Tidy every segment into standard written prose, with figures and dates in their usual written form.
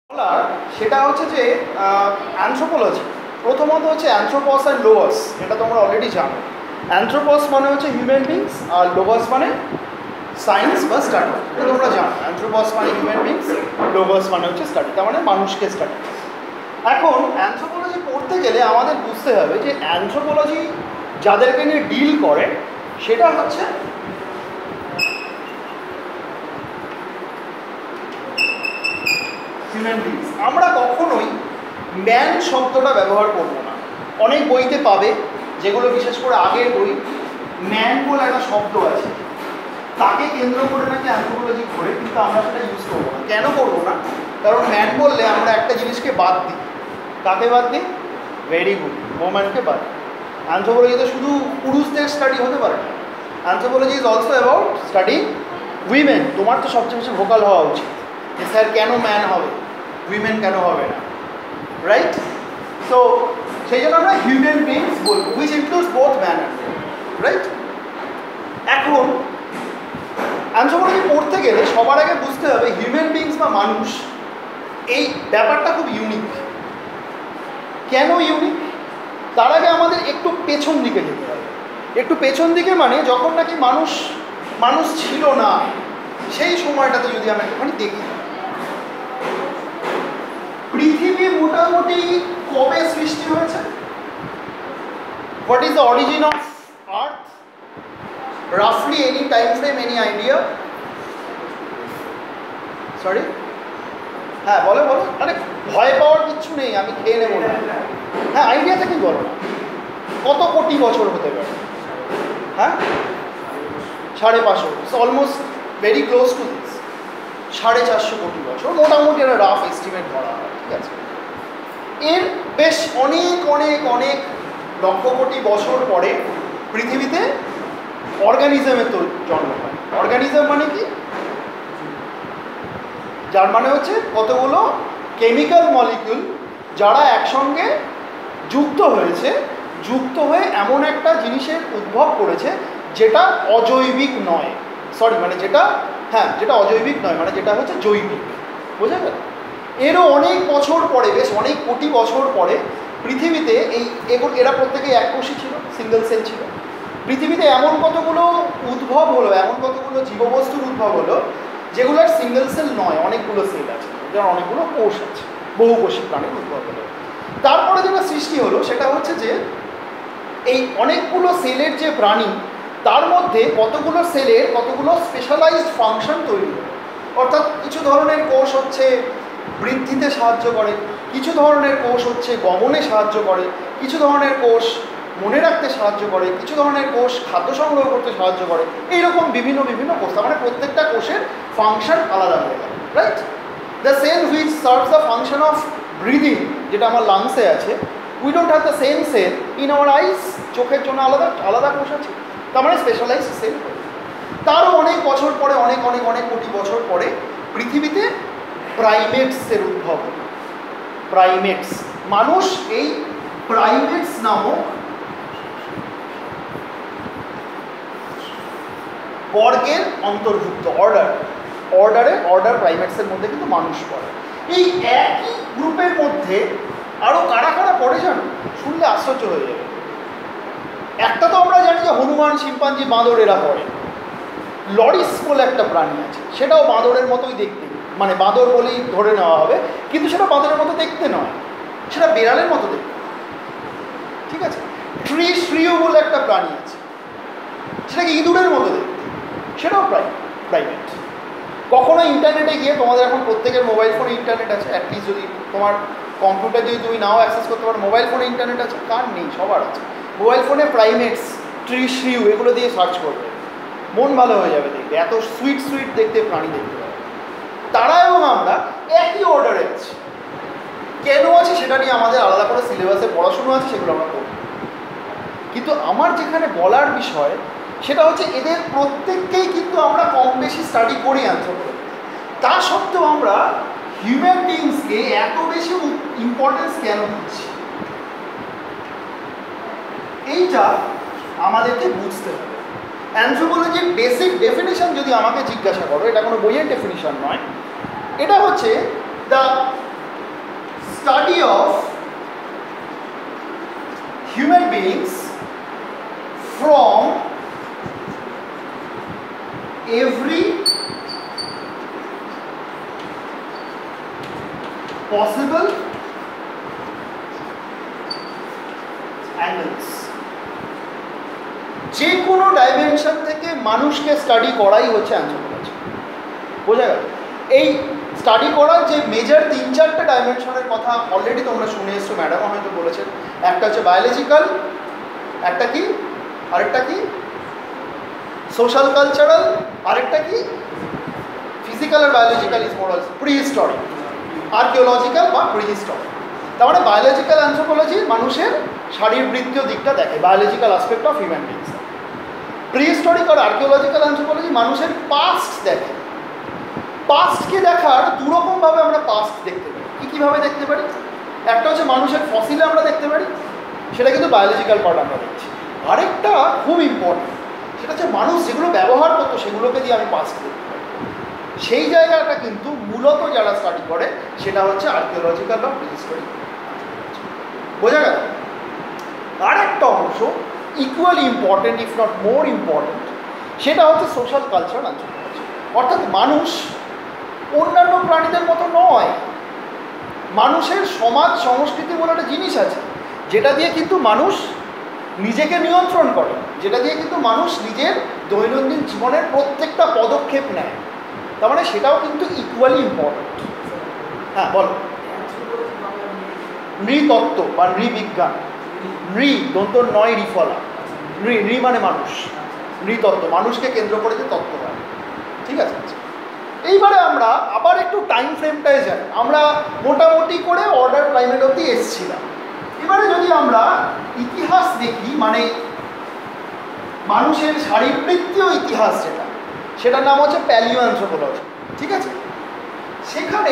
বলার সেটা হচ্ছে যে অ্যানথ্রোপোলজি প্রথমত হচ্ছে অ্যানথ্রোপস আর লোয়াস, এটা তোমরা অলরেডি জানো। অ্যানথ্রোপস মানে হচ্ছে হিউম্যান বিংস আর লোয়াস মানে সায়েন্স বা স্টাডি, এটা তোমরা জানো। অ্যানথ্রোপস মানে হিউম্যান বিংস, লোয়াস মানে হচ্ছে স্টাডি, তার মানে মানুষকে স্টাডি। এখন অ্যানথ্রোপোলজি পড়তে গেলে আমাদের বুঝতে হবে যে অ্যানথ্রোপোলজি যাদেরকে নিয়ে ডিল করে সেটা হচ্ছে হিউম্যান বিংস। আমরা কখনোই ম্যান শব্দটা ব্যবহার করব না। অনেক বইতে পাবে, যেগুলো বিশেষ করে আগের বই, ম্যান বলে একটা শব্দ আছে, তাকে কেন্দ্র করে নাকি অ্যানথ্রোপোলজি করে, কিন্তু আমরা সেটা ইউজ করবো না। কেন করবো না? কারণ ম্যান বললে আমরা একটা জিনিসকে বাদ দিই। কাকে বাদ দিই? ভেরি গুড, ওম্যানকে বাদ দিই। অ্যানথ্রোপোলজিতে শুধু পুরুষদের স্টাডি হতে পারে না। Anthropology is also about study women. তোমার তো সবচেয়ে বেশি ভোকাল হওয়া উচিত যে স্যার কেন ম্যান হবে, উইমেন কেন হবে না, রাইট? সো সেই জন্য আমরা হিউম্যান বিংস বলবো, which includes both man and women, right? এখন অ্যানথ্রোপোলজি পড়তে গেলে সবার আগে বুঝতে হবে হিউম্যান বিংস বা মানুষ, এই ব্যাপারটা খুব ইউনিক। কেন ইউনিক? তার আগে আমাদের একটু পেছন দিকে যেতে হবে। একটু পেছন দিকে মানে যখন নাকি মানুষ ছিল না, সেই সময়টাতে যদি আমরা একটুখানি দেখি, পৃথিবী মোটামুটি কবে সৃষ্টি হয়েছে? What is the origin of earth? রাফলি any time frame, any idea? Sorry, হ্যাঁ বলো বলো, আরে ভয় পাওয়ার কিচ্ছু নেই, আমি খেয়ে নেবো না। হ্যাঁ, আইডিয়াটা কি বলো না, কত কোটি বছর হতে পারে? হ্যাঁ, 550, almost very close to this. 450 কোটি বছর মোটামুটি একটা রাফ এস্টিমেট করা হয়, ঠিক আছে? এর বেশ অনেক অনেক অনেক লক্ষ কোটি বছর পরে পৃথিবীতে অর্গানিজমের তো জন্ম হয়। অর্গানিজম মানে কি? যার মানে হচ্ছে কতগুলো কেমিক্যাল মলিকিউল যারা একসঙ্গে যুক্ত হয়েছে, যুক্ত হয়ে এমন একটা জিনিসের উদ্ভব করেছে যেটা অজৈবিক নয়, সরি মানে যেটা, হ্যাঁ যেটা অজৈবিক নয়, মানে যেটা হচ্ছে জৈবিক, বোঝা গেল? এরও অনেক বছর পরে, বেশ অনেক কোটি বছর পরে পৃথিবীতে এরা প্রত্যেকেই এককোষী ছিল, সিঙ্গেল সেল ছিল। পৃথিবীতে এমন কতগুলো উদ্ভব হলো, এমন কতগুলো জীববস্তুর উদ্ভব হলো যেগুলোর সিঙ্গেল সেল নয়, অনেকগুলো সেল আছে, যার অনেকগুলো কোষ আছে, বহুকোষী প্রাণীর উদ্ভব হলো। তারপরে যেটা সৃষ্টি হলো সেটা হচ্ছে যে এই অনেকগুলো সেলের যে প্রাণী, তার মধ্যে কতগুলো সেলের কতগুলো স্পেশালাইজড ফাংশন তৈরি হলো। অর্থাৎ কিছু ধরনের কোষ হচ্ছে বৃদ্ধিতে সাহায্য করে, কিছু ধরনের কোষ হচ্ছে গমনে সাহায্য করে, কিছু ধরনের কোষ মনে রাখতে সাহায্য করে, কিছু ধরনের কোষ খাদ্য সংগ্রহ করতে সাহায্য করে, এইরকম বিভিন্ন বিভিন্ন কোষ। মানে প্রত্যেকটা কোষের ফাংশন আলাদা হয়ে গেল, right? The cell which serves the function of breathing, যেটা আমার লাংসে আছে, we don't have the same cell in our eyes. চোখের জন্য আলাদা আলাদা কোষ আছে, তার মানে স্পেশালাইজড সেল। তারও অনেক বছর পরে, অনেক অনেক অনেক কোটি বছর পরে পৃথিবীতে প্রাইমেটসের উদ্ভব হলো। প্রাইমেটস, মানুষ এই প্রাইমেটস নামক বর্গের অন্তর্ভুক্ত, অর্ডার প্রাইমেটসের মধ্যে কিন্তু মানুষ পড়ে। এই একই গ্রুপের মধ্যে আরও কারা কারা পড়ে জানো? শুনলে আশ্চর্য হয়ে যাবে। একটা তো আমরা জানি যে হনুমান, শিম্পাঞ্জি, বাঁদর এরা পড়ে। লরিস বলে একটা প্রাণী আছে, সেটাও বাঁদরের মতোই দেখতে, মানে বাঁদর বলেই ধরে নেওয়া হবে, কিন্তু সেটা বাঁদরের মতো দেখতে নয়, সেটা বেড়ালের মতো দেখতে, ঠিক আছে? শ্রিয় বলে একটা প্রাণী আছে, সেটাকে ইঁদুরের মতো দেখতে, সেটাও প্রাইমেট। কখনো ইন্টারনেটে গিয়ে, তোমাদের এখন প্রত্যেকের মোবাইল ফোনে ইন্টারনেট আছে, অ্যাটলিস্ট যদি তোমার কম্পিউটার যদি তুমি নাও অ্যাক্সেস করতে পারো, মোবাইল ফোনে ইন্টারনেট আছে, কার নেই? সবার আছে। মোবাইল ফোনে প্রাইমেটস, শ্রিয় এগুলো দিয়ে সার্চ করবে, মন ভালো হয়ে যাবে দেখবে, এত সুইট সুইট দেখতে প্রাণী দেখতে পাবে। তারা এবং আমরা একই অর্ডারে আছি। কেন আছে সেটা নিয়ে আমাদের আলাদা করে সিলেবাসে পড়াশুনো আছে, সেগুলো আমরা করব। কিন্তু আমার যেখানে বলার বিষয় সেটা হচ্ছে এদের প্রত্যেককেই কিন্তু আমরা কম বেশি স্টাডি করি অ্যানথ্রোপোলজি। তা সত্ত্বেও আমরা হিউম্যান বিংসকে এত বেশি ইম্পর্টেন্স কেন দিচ্ছি, এইটা আমাদেরকে বুঝতে হবে। অ্যানথ্রোপোলজির বেসিক ডেফিনিশন যদি আমাকে জিজ্ঞাসা করো, এটা কোনো বইয়ের ডেফিনিশন নয়, এটা হচ্ছে the study of human beings from every possible angles, যে কোনো ডাইমেনশন থেকে মানুষকে স্টাডি করাই হচ্ছে অ্যানথ্রোপোলজি। বোঝা গেল? এই স্টাডি করার যে মেজর 3-4টে ডাইমেনশনের কথা অলরেডি তোমরা শুনে এসছো, ম্যাডাম হয়তো বলেছেন। একটা হচ্ছে বায়োলজিক্যাল, একটা কি, আরেকটা কি সোশ্যাল কালচারাল, আরেকটা কি ফিজিক্যাল আর biological is more prehistoric, archaeological বা প্রিহিস্টরিক। তার মানে বায়োলজিক্যাল অ্যানথ্রোপোলজি মানুষের শারীরবৃত্তীয় দিকটা দেখে, biological aspect of human beings. Prehistoric আর আর্কিওলজিক্যাল অ্যানথ্রোপোলজি মানুষের পাস্ট দেখে। পাস্টকে দেখার দুরকমভাবে আমরা পাস্ট দেখতে পারি। কীভাবে দেখতে পারি? একটা হচ্ছে মানুষের ফসিলে আমরা দেখতে পারি, সেটা কিন্তু বায়োলজিক্যাল পার্ট আমরা দেখছি। আরেকটা খুব ইম্পর্টেন্ট, সেটা হচ্ছে মানুষ যেগুলো ব্যবহার করতো সেগুলোকে দিয়ে আমি পাস্ট দেখতে পারি। সেই জায়গাটা কিন্তু মূলত যারা স্টাডি করে সেটা হচ্ছে আর্কিওলজিক্যাল বা প্রিহিস্টরিক। বোঝা গেল? আরেকটা অংশ equally important, if not more important, সেটা হচ্ছে সোশ্যাল কালচার অ্যানথ্রোপোলজি। অর্থাৎ মানুষ অন্যান্য প্রাণীদের মতো নয়। মানুষের সমাজ সংস্কৃতি বলে একটা জিনিস আছে, যেটা দিয়ে কিন্তু মানুষ নিজেকে নিয়ন্ত্রণ করে, যেটা দিয়ে কিন্তু মানুষ নিজের দৈনন্দিন জীবনের প্রত্যেকটা পদক্ষেপ নেয়। তার মানে সেটাও কিন্তু ইকুয়ালি ইম্পর্টেন্ট। হ্যাঁ বল। নৃতত্ত্ব বা নৃবিজ্ঞান, নৃ দন্ত নয় রিফলা, নৃ মানে মানুষ, নৃতত্ত্ব মানুষকে কেন্দ্র করে যে তত্ত্ব হয়। ঠিক আছে, এইবারে আমরা আবার একটু টাইম ফ্রেমটায় যাই। আমরা মোটামুটি করে অর্ডার ক্লাইমেট অবধি এসেছিলাম। এবারে যদি আমরা ইতিহাস দেখি, মানে মানুষের শারীরবৃত্তীয় ইতিহাস যেটা, সেটার নাম হচ্ছে প্যালিও অ্যানথ্রোপোলজি। ঠিক আছে, সেখানে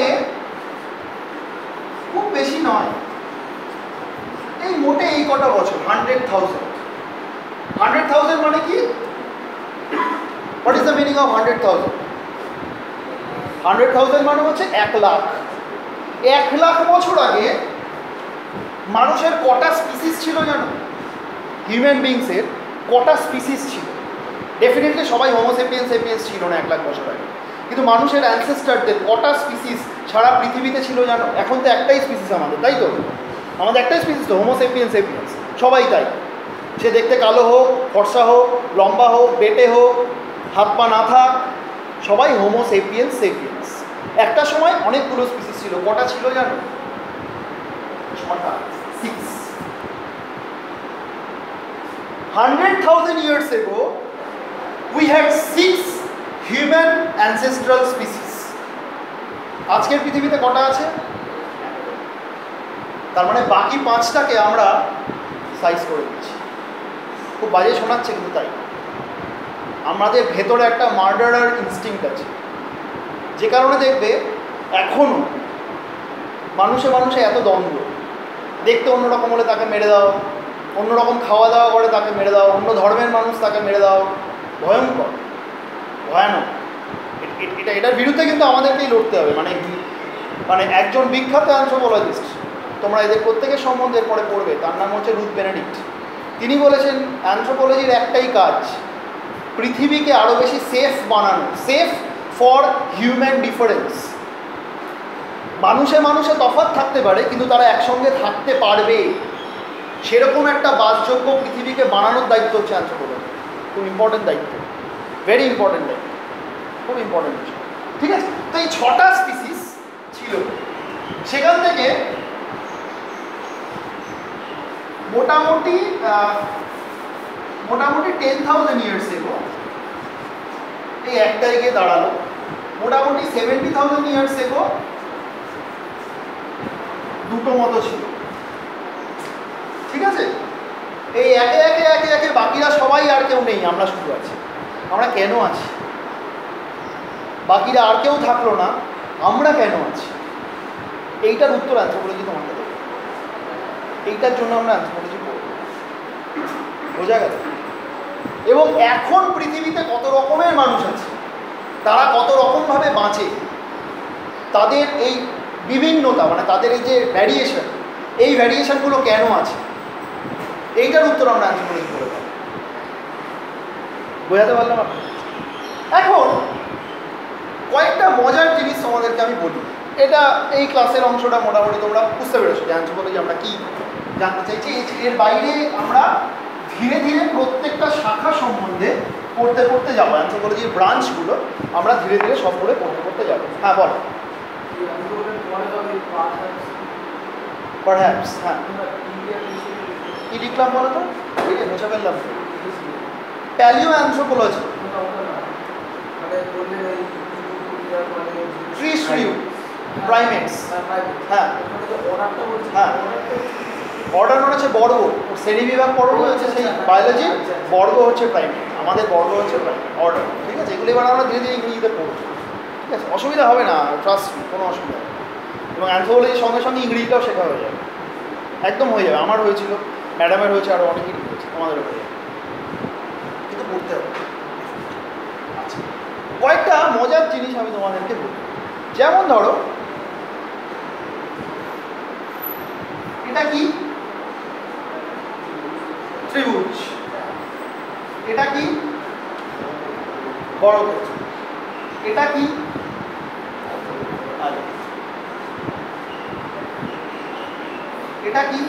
খুব বেশি নয়, এই মোটে এই কটা বছর, 100,000। 100,000 মানে কি? What is the meaning of 100,000? 100,000 মানে হচ্ছে 1 লাখ। 1 লাখ বছর আগে মানুষের কটা স্পিসিস ছিল জানো? হিউম্যান বিংসের কটা স্পিসিস ছিল? ডেফিনেটলি সবাই হোমোসেপিয়েন্স সেপিয়েন্স ছিল না 1 লাখ বছর আগে, কিন্তু মানুষের অ্যানসেস্টারদের কটা স্পিসিস সারা পৃথিবীতে ছিল জানো? এখন তো একটাই স্পিসিস আমাদের, তাই তো? আমাদের একটাই স্পিসিস তো, হোমোসেপিয়েন্স সেপিয়েন্স। সবাই তাই, সে দেখতে কালো হোক, ফর্সা হোক, লম্বা হোক, বেটে হোক, হাত পা না থাক, সবাই হোমোসেপিয়েন্স সেপিয়েন্স। একটা সময় অনেকগুলো স্পিসিস ছিল। কটা ছিল জানো? 6টা, 6। 100,000 years ago we had 6 human ancestral species. আজকের পৃথিবীতে কটা আছে? তার মানে বাকি 5টাকে আমরা সাইজ করে দিচ্ছি। খুব বাজে শোনাচ্ছে কিন্তু তাই। আমাদের ভেতরে একটা মার্ডারার ইনস্টিংক্ট আছে, যে কারণে দেখবে এখনও মানুষে মানুষে এত দ্বন্দ্ব। দেখতে অন্যরকম হলে তাকে মেরে দাও, অন্যরকম খাওয়া দাওয়া করে তাকে মেরে দাও, অন্য ধর্মের মানুষ তাকে মেরে দাও। ভয়ঙ্কর, ভয়ানক। এটার বিরুদ্ধে কিন্তু আমাদেরকেই লড়তে হবে। মানে একজন বিখ্যাত অ্যানথ্রোপোলজিস্ট, তোমরা এদের প্রত্যেকের সম্বন্ধে পরে পড়বে, তার নাম হচ্ছে রুথ বেনেডিক্ট। তিনি বলেছেন অ্যানথ্রোপোলজির একটাই কাজ, পৃথিবীকে আরও বেশি সেফ বানানো, সেফ ফর হিউম্যান ডিফারেন্স। মানুষে মানুষে তফাৎ থাকতে পারে, কিন্তু তারা একসঙ্গে থাকতে পারবে, সেরকম একটা বাসযোগ্য পৃথিবীকে বানানোর দায়িত্ব হচ্ছে অ্যানথ্রোপোলজি। খুব ইম্পর্টেন্ট দায়িত্ব, ভেরি ইম্পর্টেন্ট দায়িত্ব, খুব ইম্পর্টেন্ট বিষয়। ঠিক আছে, তো এই 6টা স্পিসিস ছিল। সেখান থেকে মোটামুটি 10,000 years ago এই একটাই গিয়ে দাঁড়ালো। মোটামুটি 70,000 years ago দুটো মতো ছিল। ঠিক আছে, এই একে একে একে একে বাকিরা সবাই আর কেউ নেই, আমরা শুধু আছি। আমরা কেন আছি? বাকিরা আর কেউ থাকলো না, আমরা কেন আছি? এইটার উত্তর অ্যানথ্রোপোলজি তোমাকে দেবে। এইটার জন্য আমরা অ্যানথ্রোপোলজি পড়ব। বোঝা গেল? এবং এখন পৃথিবীতে কত রকমের মানুষ আছে, তারা কত রকমভাবে বাঁচে, তাদের এই বিভিন্নতা মানে তাদের এই যে ভ্যারিয়েশন, এই ভ্যারিয়েশনগুলো কেন আছে, এইটার উত্তর আমরা অ্যানথ্রোপোলজি করে পাবো। বোঝাতে পারলাম আপনার? এখন কয়েকটা মজার জিনিস তোমাদেরকে আমি বলি। এটা এই ক্লাসের অংশটা মোটামুটি তোমরা বুঝতে পেরেছো যে অ্যানথ্রোপোলজি আমরা কী জানতে চাইছি। এর বাইরে আমরা ধীরে ধীরে প্রত্যেকটা শাখা সম্বন্ধে পড়তে পড়তে যাবো। অ্যানথ্রোপোলজির ব্রাঞ্চগুলো আমরা ধীরে ধীরে সবগুলো পড়তে পড়তে যাবো। হ্যাঁ বল। পারহ্যাপস, হ্যাঁ কি লিখলাম বলো তো, মুছে ফেললাম। প্যালিও অ্যানথ্রোপোলজি, প্রাইমেটস, হ্যাঁ হ্যাঁ অর্ডার মনে হচ্ছে বর্গ, শ্রেণীবিভাগ পর্ব হচ্ছে সেই বায়োলজি, বর্গ হচ্ছে প্রাইমেট, আমাদের বর্গ হচ্ছে প্রাইমেট অর্ডার। ঠিক আছে, এগুলো এবার আমরা ধীরে ধীরে ইংরেজিতে পড়বো। ঠিক আছে, অসুবিধা হবে না, ট্রাস্ট মি, কোনো অসুবিধা হবে। এবং অ্যানথ্রোপোলজির সঙ্গে সঙ্গে ইংরেজিটাও শেখা হয়ে যাবে, একদম হয়ে যাবে। আমার হয়েছিল, ম্যাডামের হয়েছে, আরও অনেকেরই হয়েছে, আমাদেরও হয়ে যাবে, কিন্তু পড়তে হবে। আচ্ছা, কয়েকটা মজার জিনিস আমি তোমাদেরকে বলি। যেমন ধরো এটা কি ত্রিভুজ, এটা কি বর্গক্ষেত্র, এটা কি এটা কি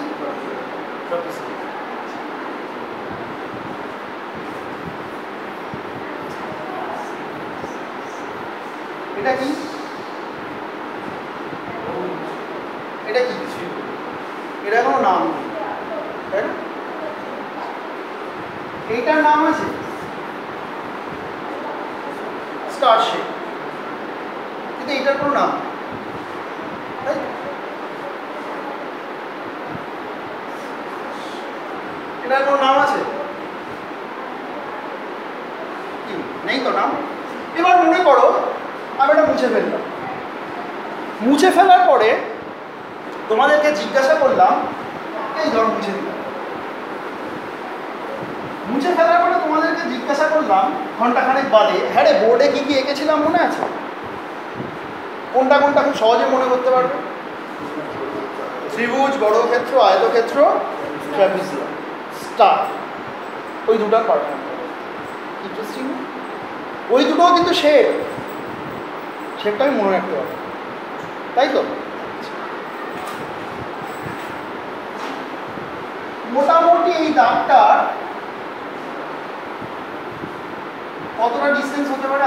এটা কি এটা কি এটা কোনো নাম নেই, তাই না? এইটার নাম আছে স্টার শেপ, কিন্তু এইটার কোনো নাম, তাই এটার কোনো নাম আছে কি? নেই তো নাম। এবার মনে করো আমি এটা মুছে ফেললাম, মুছে ফেলার পরে তোমাদেরকে জিজ্ঞাসা করলাম, এই ধর মুছে দিলাম, মুছে ফেলার পরে তোমাদেরকে জিজ্ঞাসা করলাম ঘন্টাখানেক বাদে, হ্যাঁ রে বোর্ডে কী কী এঁকেছিলাম মনে আছে? কোনটা কোনটা খুব সহজে মনে করতে পারবে? ত্রিভুজ, বর্গক্ষেত্র, আয়তক্ষেত্র, ট্রাপিজিয়াম, স্টার, ওই দুটার পার্থক্য ইন্টারেস্টিং। ওই দুটোও কিন্তু শেপটা আমি মনে রাখতে পারবো, তাই তো? মোটামুটি এই দাগটার কতটা ডিস্টেন্স হতে পারে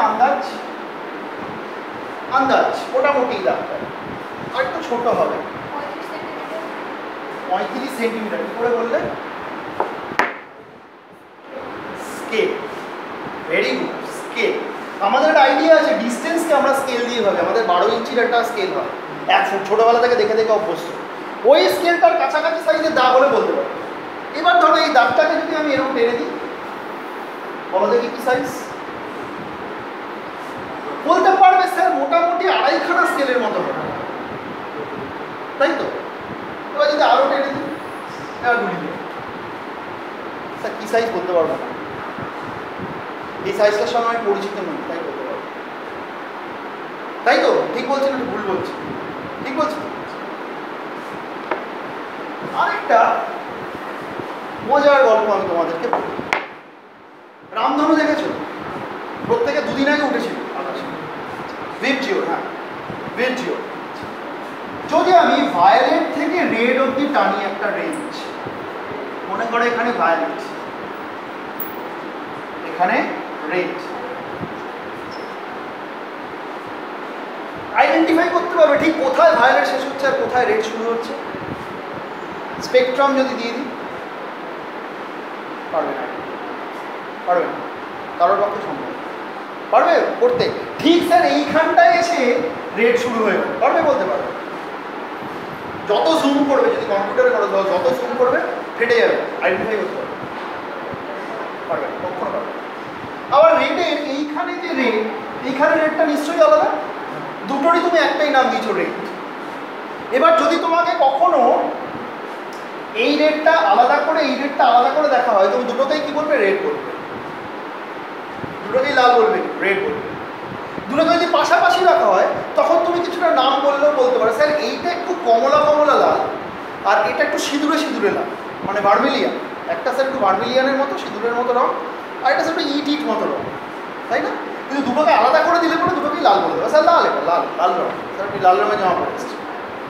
আন্দাজ মোটামুটি এই দাগটা আর একটু ছোট হবে, 35 সেন্টিমিটার। কি করে বললে? Scale, very good, scale. আমাদের একটা আইডিয়া আছে ডিস্টেন্সকে আমরা স্কেল দিয়ে ভাবি, আমাদের 12 ইঞ্চির একটা স্কেল হয়, 1 ফুট, ছোটোবেলা থেকে দেখে দেখে অভ্যস্ত। ওই স্কেলটার কাছাকাছি সাইজের দাগ হলে বলতে পারবো। এবার ধরো এই দাগটাকে যদি আমি এরকম টেনে দিই, বলো দেখি কি সাইজ? বলতে পারবে স্যার মোটামুটি 2.5খানা স্কেলের মতো হবে, তাই তো? এবার যদি আরও টেনে দিই, এবার গুলি দিই, স্যার কী সাইজ বলতে পারবো না, এই সাইজটার সঙ্গে আমি পরিচিত নই, তাই বলতে পারবো, তাই তো? ঠিক বলছি না ভুল বলছি? ঠিক বলছি। আরেকটা মজার গল্প আমি তোমাদেরকে বলি। রামধনু দেখেছো? প্রত্যেকে দুদিন আগে উঠেছিল আকাশে, ভিরজিও, হ্যাঁ ভিরজিও। যদি আমি ভায়োলেট থেকে রেড অবধি টানি একটা রেঞ্জ, মনে করো এখানে ভায়োলেট, এখানে রেড, আইডেন্টিফাই করতে পারবে ঠিক কোথায় ভায়োলেট শেষ হচ্ছে আর কোথায় রেড শুরু হচ্ছে? স্পেকট্রাম যদি দিয়ে দিই, পারবে না, পারবে না, কারোর পক্ষে সম্ভব পারবে করতে? ঠিক স্যার এইখানটায় এসে রেড শুরু হয়ে গেল, পারবে বলতে পারবে? যত জুম করবে, যদি কম্পিউটারে করো যত জুম করবে ফেটে যাবে, আইডেন্টিফাই করতে পারবে? পারবে না, কখনো পারবে। আবার রেডের এইখানে যে রেড, এইখানে রেডটা নিশ্চয়ই আলাদা, দুটোরই তুমি একটাই নাম দিয়েছো রেড। এবার যদি তোমাকে কখনো এই রেডটা আলাদা করে এই রেডটা আলাদা করে দেখা হয়, তুমি দুটোকেই কি বলবে? রেড বলবে। দুটোকেই লাল বলবে, রেড বলবে। দুটোকে যদি পাশাপাশি রাখা হয় তখন তুমি কিছুটা নাম বললেও বলতে পারো স্যার এইটা একটু কমলা কমলা লাল আর এটা একটু সিঁদুরে সিঁদুরে লাল, মানে ভার্মিলিয়ান। একটা স্যার একটু ভার্মিলিয়ানের মতো সিঁদুরের মতো রঙ, আর একটা স্যার একটু ইট ইট মতো রঙ, তাই না? কিন্তু দুটোকে আলাদা করে দিলে পরে দুটোকেই লাল বলে দেবে, স্যার লাল, এটা লাল, লাল রঙ, স্যার আপনি লাল রঙের জামা পরে এসেছেন।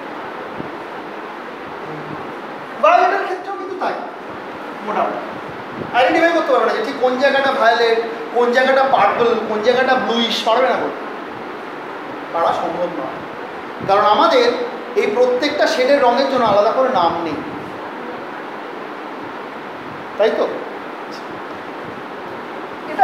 ভায়োলেটের ক্ষেত্রেও কিন্তু তাই, মোটামুটি আইডেন্টিফাই করতে পারবে না যে ঠিক কোন জায়গাটা ভায়োলেট, কোন জায়গাটা পার্পল, কোন জায়গাটা ব্লুইশ, পারবে না বলতে, পারা সম্ভব নয়। কারণ আমাদের এই প্রত্যেকটা শেডের রঙের জন্য আলাদা করে নাম নেই, তাই তো? এটা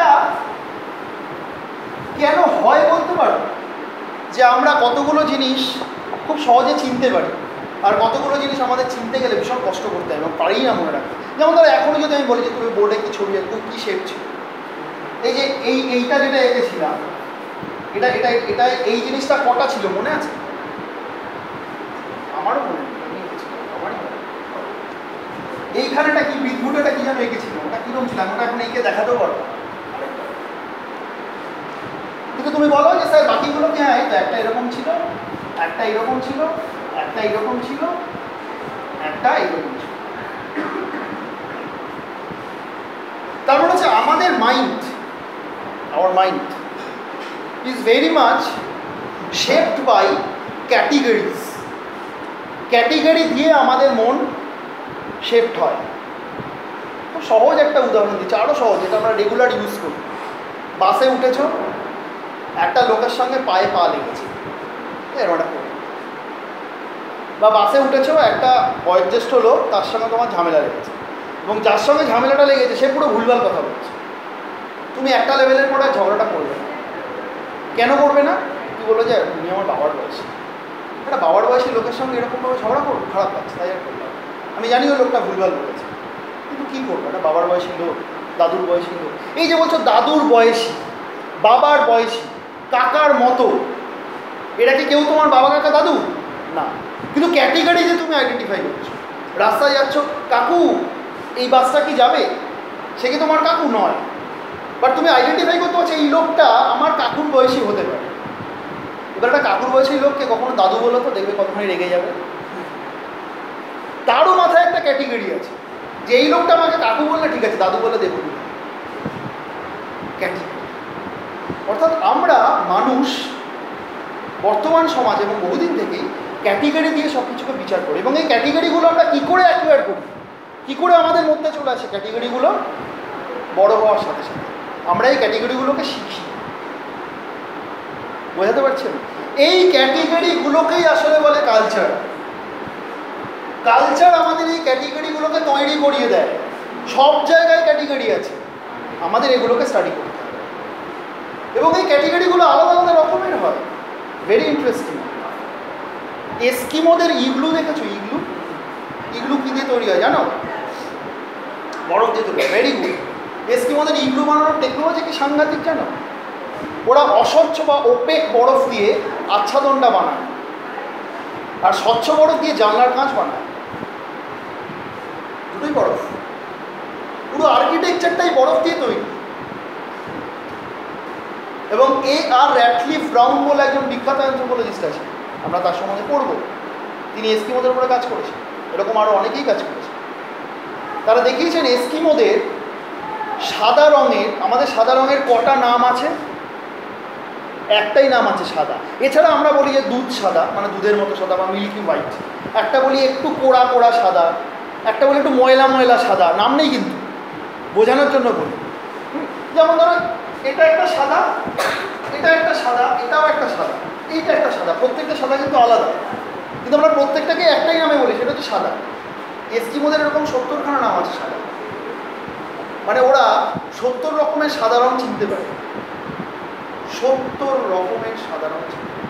কেন হয় বলতে পারো যে আমরা কতগুলো জিনিস খুব সহজে চিনতে পারি, আর কতগুলো জিনিস আমাদের চিনতে গেলে ভীষণ কষ্ট করতে হয় এবং পারি না মনে রাখতে। যেমন ধরো এখনও যদি আমি বলি যে তুমি বোর্ডে কি ছবি আঁকো, কী শেপ ছিল, এই যে এইটা যেটা এঁকেছিলাম, এটা এটা এটা এই জিনিসটা কটা ছিল মনে আছে? আমারও মনে নেই, আমি এঁকেছিলাম, আমারই মনে। এইখানেটা কি বিদ্যুৎটা কি যেন এঁকেছিলাম, ওটা কীরকম ছিল, ওটা এখন এঁকে দেখাতেও পারবো। কিন্তু তুমি বলো যে স্যার বাকিগুলো কি, হ্যাঁ তো একটা এরকম ছিল, একটা এরকম ছিল, একটা এরকম ছিল, একটা এরকম ছিল। তারপর হচ্ছে আমাদের mind, our mind is very much shaped by categories. Category দিয়ে আমাদের মন শেপড হয়। খুব সহজ একটা উদাহরণ দিচ্ছি, আরও সহজ, যেটা আমরা রেগুলার ইউজ করি। বাসে উঠেছ, একটা লোকের সঙ্গে পায়ে পা লেগেছে, এরকম একটা করি। বা বাসে উঠেছ, একটা বয়োজ্যেষ্ঠ লোক, তার সঙ্গে তোমার ঝামেলা লেগেছে, এবং যার সঙ্গে ঝামেলাটা লেগেছে সে পুরো ভুলভাল কথা বলছে। তুমি একটা লেভেলের পরে ঝগড়াটা করবে না। কেন করবে না? কি বললো যে তুমি আমার বাবার বয়সী, একটা বাবার বয়সী লোকের সঙ্গে এরকমভাবে ঝগড়া করবো, খারাপ লাগছে, তাই আর করলাম। আমি জানি ওই লোকটা ভুলভাল বলেছে, কিন্তু কী করবো, একটা বাবার বয়সী লোক, দাদুর বয়সী লোক। এই যে বলছো দাদুর বয়সী, বাবার বয়সী, কাকার মতো, এরা কি কেউ তোমার বাবা কাকা দাদু না? কিন্তু ক্যাটেগরি যে তুমি আইডেন্টিফাই করছো, রাস্তায় যাচ্ছ, কাকু এই বাসটা কি যাবে, সে কি তোমার কাকু নয়, বাট তুমি আইডেন্টিফাই করতে পারছো এই লোকটা আমার কাকুর বয়সী হতে পারে। এবার একটা কাকুর বয়সী লোককে কখনো দাদু বলো তো, দেখবে কতখানি রেগে যাবে। তারও মাথায় একটা ক্যাটেগরি আছে যে এই লোকটা আমাকে কাকু বললে ঠিক আছে, দাদু বলে দেখুন। ক্যাটেগরি অর্থাৎ আমরা মানুষ বর্তমান সমাজ এবং বহুদিন থেকেই ক্যাটেগরি দিয়ে সব কিছুকে বিচার করি, এবং এই ক্যাটেগরিগুলো আমরা কী করে অ্যাকুয়ার করি, কী করে আমাদের মধ্যে চলে আসে ক্যাটেগরিগুলো? বড় হওয়ার সাথে সাথে আমরা এই ক্যাটেগরিগুলোকে শিখি। বোঝাতে পারছেন? এই ক্যাটেগরিগুলোকেই আসলে বলে কালচার। কালচার আমাদের এই ক্যাটেগরিগুলোকে তৈরি করিয়ে দেয়। সব জায়গায় ক্যাটেগরি আছে, আমাদের এগুলোকে স্টাডি করতে হবে। এবং এই ক্যাটেগরিগুলো আলাদা আলাদা রকমের হয়, ভেরি ইন্টারেস্টিং। এস্কিমোদের ইগলু দেখেছো? ইগলু, ইগলু কী দিয়ে তৈরি হয় জানো? বরফ দিয়ে তৈরি হয়। Very good. এস্কিমোদের ইগলু বানানোর টেকনোলজি কি সাংঘাতিক জানো? ওরা অস্বচ্ছ বা ওপেক বরফ দিয়ে আচ্ছাদনটা বানায়, আর স্বচ্ছ বরফ দিয়ে জানলার কাঁচ বানায়, দুটোই বরফ। পুরো আর্কিটেকচারটাই বরফ দিয়ে তৈরি। এবং radcliffe-brown বলে একজন বিখ্যাত অ্যানথ্রোপোলজিস্ট আছে, আমরা তার সম্বন্ধে পড়ব। তিনি এস্কিমোদের উপরে কাজ করেছেন, এরকম আরও অনেকেই কাজ করেছেন। তারা দেখিয়েছেন এস্কিমোদের সাদা রঙের, আমাদের সাদা রঙের কটা নাম আছে? একটাই নাম আছে সাদা। এছাড়া আমরা বলি যে দুধ সাদা, মানে দুধের মতো সাদা বা মিল্কি হোয়াইট। একটা বলি একটু কোড়া কোড়া সাদা, একটা বলি একটু ময়লা ময়লা সাদা। নাম নেই কিন্তু, বোঝানোর জন্য বলি। যেমন ধরো এটা একটা সাদা, এটা একটা সাদা, এটাও একটা সাদা, এইটা একটা সাদা। প্রত্যেকটা সাদা কিন্তু আলাদা, কিন্তু আমরা প্রত্যেকটাকে একটাই নামে বলি, সেটা হচ্ছে সাদা। এস্কিমোদের এরকম 70খানা নাম আছে সাদা, মানে ওরা 70 রকমের সাদা রঙ চিনতে পারে। 70 রকমের সাদা রঙ চিনতে পারে।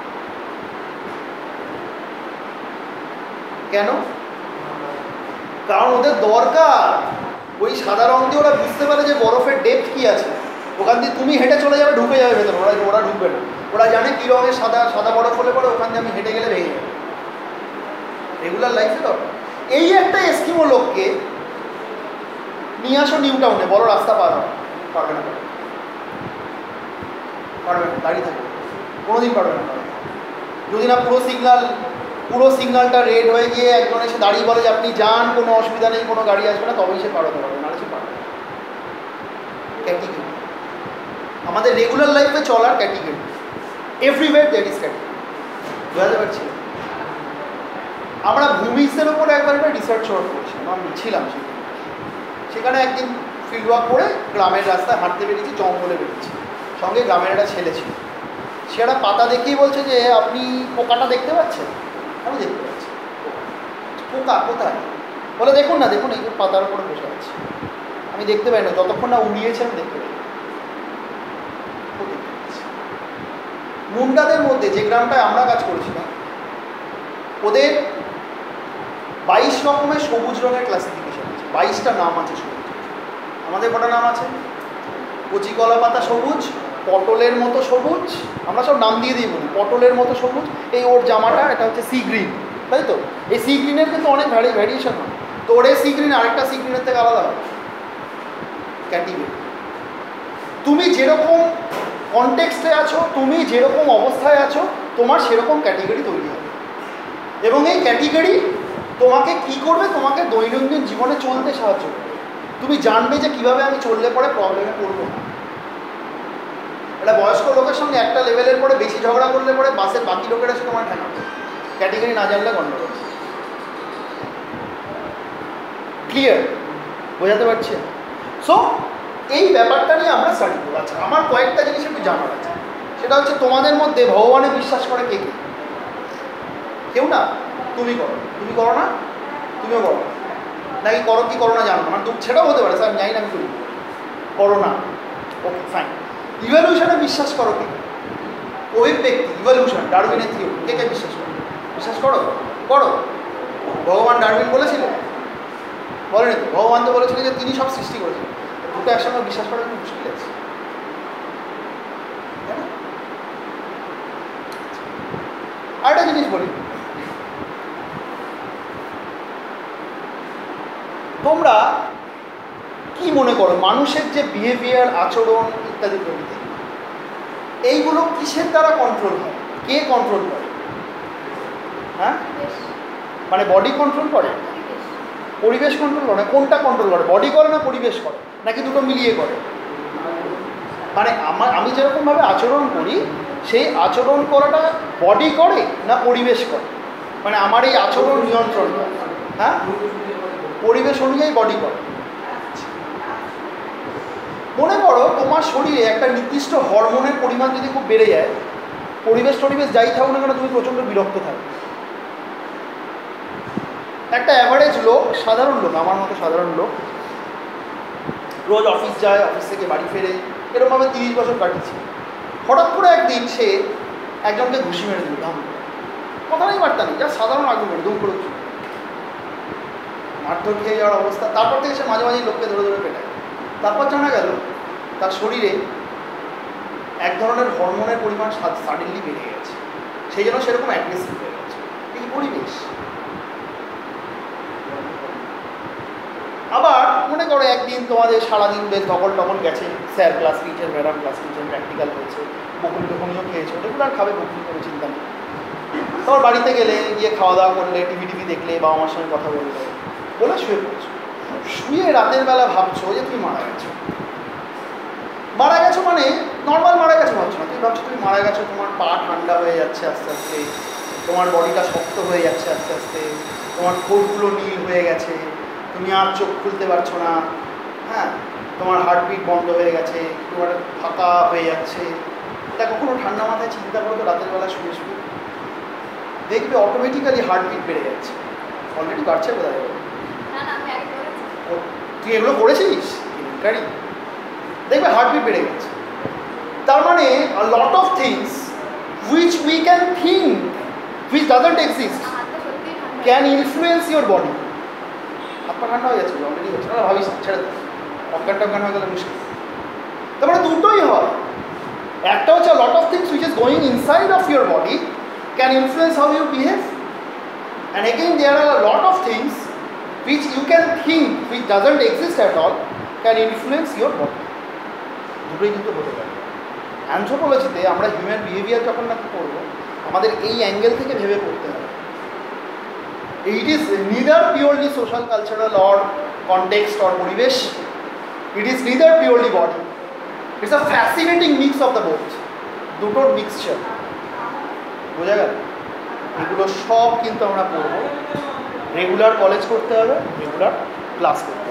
কেন? কারণ ওদের দরকার ওই সাদা রঙ দিয়ে ওরা বুঝতে পারে যে বরফের ডেপথ কি আছে। ওখান দিয়ে তুমি হেঁটে চলে যাবে, ঢুকে যাবে ভেতরে, ওরা ঢুকবে না। ওরা জানে কী রঙের সাদা সাদা বরফ হলে পরে ওখান দিয়ে আমি হেঁটে গেলে ভেঙে যাবে। রেগুলার লাইফে দরকার। এই একটা এস্কিমো লোককে নিয়ে আসো নিউ টাউনে, বড় রাস্তা পার হবে, পারবে না, পারবে না, দাঁড়িয়ে থাকবে। কোনোদিন পারবে না। যদি না পুরো সিগন্যালটা রেড হয়ে গিয়ে একজন এসে দাঁড়িয়ে বলে যে আপনি যান, কোনো অসুবিধা নেই, কোনো গাড়ি আসবে না, তবেই সে পারতে পারবে, নাহলে সে পারবে। ক্যাটেগরি আমাদের রেগুলার লাইফে চলার category, everywhere that is category. বুঝতে পারছি? আমরা ভূমিজদের ওপরে একবার একটা রিসার্চ ওয়ার্ক করেছিলাম, আমি ছিলাম সেখানে একদিন ফিল্ড ওয়ার্ক করে গ্রামের রাস্তায় হাঁটতে বেরিয়েছি, জঙ্গলে বেরিয়েছি, সঙ্গে গ্রামের একটা ছেলে ছিল। সে একটা পাতা দেখেই বলছে যে আপনি পোকাটা দেখতে পাচ্ছেন? আমি দেখতে পাচ্ছি। পোকা কোথায়? বলে দেখুন না, দেখুন এই যে পাতার উপরে বসে আছে। আমি দেখতে পাই না, যতক্ষণ না উড়িয়েছে আমি দেখতে পাই। মুন্ডাদের মধ্যে যে গ্রামটায় আমরা কাজ করেছিলাম, ওদের 22 রকমের সবুজ রঙের ক্লাসিফিকেশন আছে, 22টা নাম আছে সবুজ। আমাদের কটা নাম আছে? কচি কলা পাতা সবুজ, পটলের মতো সবুজ, আমরা সব নাম দিয়ে দিই বলি, পটলের মতো সবুজ, এই ওর জামাটা এটা হচ্ছে সি গ্রিন, তাই তো? এই সি গ্রিনের কিন্তু অনেক ভ্যারিয়েশন হয়, তো ওর এই সি গ্রিন আরেকটা সি গ্রিনের থেকে আলাদা হয়। ক্যাটেগরি, তুমি যেরকম কনটেক্সটে আছো, তুমি যেরকম অবস্থায় আছো, তোমার সেরকম ক্যাটেগরি তৈরি হবে। এবং এই ক্যাটেগরি তোমাকে কি করবে? তোমাকে দৈনন্দিন জীবনে চলতে সাহায্য করবে। তুমি জানবে যে কিভাবে আমি চললে পরে প্রবলেমে পড়বো না। এটা বয়স্ক লোকের সঙ্গে একটা লেভেলের পরে বেশি ঝগড়া করলে পরে বাসের বাকি লোকেরা সে তোমার ঠেকাবে। ক্যাটেগরি না জানলে গণ্ডগোল। ক্লিয়ার? বোঝাতে পারছি? সো এই ব্যাপারটা নিয়ে আমরা স্টাডি করবো। আচ্ছা, আমার কয়েকটা জিনিস একটু জানার আছে। সেটা হচ্ছে তোমাদের মধ্যে ভগবানে বিশ্বাস করে কে কে? কেউ না? তুমি করো। তুমি করো না? তুমিও করো নাকি? করো কি করো না জানো না, আমার দুঃখ সেটাও হতে পারে, স্যার আমি জানি না, আমি করি। করো না, ওকে ফাইন। ইভলিউশনে বিশ্বাস করো কে? অভিব্যক্তি, ইভলিউশন, ডারউইনের থিওরি, কে কে বিশ্বাস করো? বিশ্বাস করো? করো। ভগবান ডারউইন বলেছিল? বলেনি তো। ভগবান তো বলেছিল যে তিনি সব সৃষ্টি করেছেন। দুটো একসঙ্গে বিশ্বাস করা একটু মুশকিল আছে। আরেকটা জিনিস বলি, তোমরা কি মনে করো মানুষের যে বিহেভিয়ার, আচরণ ইত্যাদি প্রভৃতি, এইগুলো কিসের দ্বারা কন্ট্রোল হয়? কে কন্ট্রোল করে? হ্যাঁ, মানে বডি কন্ট্রোল করে, পরিবেশ কন্ট্রোল করে? কোনটা কন্ট্রোল করে? বডি করে না পরিবেশ করে, নাকি দুটো মিলিয়ে করে? মানে আমি যেরকমভাবে আচরণ করি, সেই আচরণ করাটা বডি করে না পরিবেশ করে? মানে আমার এই আচরণ নিয়ন্ত্রণ করে, হ্যাঁ, পরিবেশ অনুযায়ী বডি করে। মনে করো তোমার শরীরে একটা নির্দিষ্ট হরমোনের পরিমাণ যদি খুব বেড়ে যায়, পরিবেশ যাই থাকুক না কেন তুমি প্রচণ্ড বিরক্ত থাকবে। একটা অ্যাভারেজ লোক, সাধারণ লোক, আমার মতো সাধারণ লোক, রোজ অফিস যায়, অফিস থেকে বাড়ি ফেরে, এরকমভাবে 30 বছর কাটিয়েছে। হঠাৎ করে একদিন সে একজনকে ঘুষি মেরে দিল, দাম কথা নেই বার্তা নেই, যা সাধারণ আগুন দুম করে মারধর খেয়ে যাওয়ার অবস্থা। তারপর থেকে সে মাঝে মাঝে লোককে ধরে ধরে পেটায়। তারপর জানা গেল তার শরীরে এক ধরনের হরমোনের পরিমাণ সাডেনলি বেড়ে গেছে, সেই জন্য সেরকম অ্যাগ্রেসিভ হয়ে গেছে। এই পরিবেশ। আবার মনে করো একদিন তোমাদের সারাদিন বেশ টগল গেছে, স্যার ক্লাস নিয়েছেন, ম্যাডাম ক্লাস নিয়েছেন, প্র্যাকটিক্যাল হয়েছে, বকুনিও খেয়েছো, রেগুলার খাবে, বকুনি কোনো চিন্তা নেই। তোমার বাড়িতে গেলে গিয়ে খাওয়া দাওয়া করলে, টিভি দেখলে, বাবা মার সঙ্গে কথা বললে, বলে শুয়ে পড়ছো। শুয়ে রাতের বেলা ভাবছো যে তুমি মারা গেছো। মারা গেছো মানে নর্মাল মারা গেছো ভাবছো না, তুমি ভাবছো তুমি মারা গেছো, তোমার পা ঠান্ডা হয়ে যাচ্ছে আস্তে আস্তে, তোমার বডিটা শক্ত হয়ে যাচ্ছে আস্তে আস্তে, তোমার ঠোঁটগুলো নীল হয়ে গেছে, তুমি আর চোখ খুলতে পারছো না, হ্যাঁ, তোমার হার্টবিট বন্ধ হয়ে গেছে, তোমার ফাঁকা হয়ে যাচ্ছে। এটা কখনো ঠান্ডা মাথায় চিন্তা করো তো রাতের বেলা শুয়ে শুয়ে দেখবে অটোমেটিক্যালি হার্টবিট বেড়ে যাচ্ছে। অলরেডি বাড়ছে বোঝা যাবে। তুই এগুলো করেছিস গাড়ি, দেখবে হার্টবিট বেড়ে গেছে। তার মানে a lot of things which we can think which doesn't exist can influence your body. হাত পা ঠান্ডা হয়ে যাচ্ছে, অলরেডি হচ্ছে না, ভাবিস ছেড়ে দে, অজ্ঞান হয়ে গেলে মুশকিল। তার মানে দুটোই হয়। একটা হচ্ছে a lot of things which is going inside of your body can influence how you behave, and again there are a lot of things which you can think which doesn't exist at all can influence your body. দুটোই কিন্তু হতে পারে। অ্যানথ্রোপোলজিতে আমরা human behaviour যখন নাকি পড়বো, আমাদের এই অ্যাঙ্গেল থেকে ভেবে পড়তে হবে। It is neither purely social cultural or context or পরিবেশ, it is neither purely body, it's a fascinating mix of the both, দুটোর মিক্সচার। বোঝা গেল? এগুলো সব কিন্তু আমরা পড়বো। রেগুলার কলেজ করতে হবে, রেগুলার ক্লাস করতে হবে।